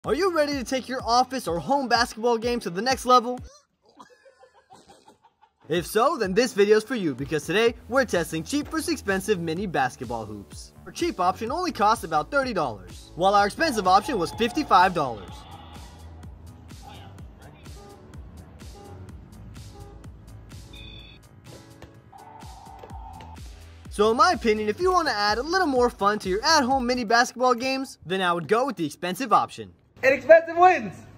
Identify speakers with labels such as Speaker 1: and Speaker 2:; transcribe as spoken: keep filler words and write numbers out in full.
Speaker 1: Are you ready to take your office or home basketball game to the next level? If so, then this video is for you, because today we're testing cheap versus expensive mini basketball hoops. Our cheap option only costs about thirty dollars, while our expensive option was fifty-five dollars. So in my opinion, if you want to add a little more fun to your at-home mini basketball games, then I would go with the expensive option.
Speaker 2: And expensive wins!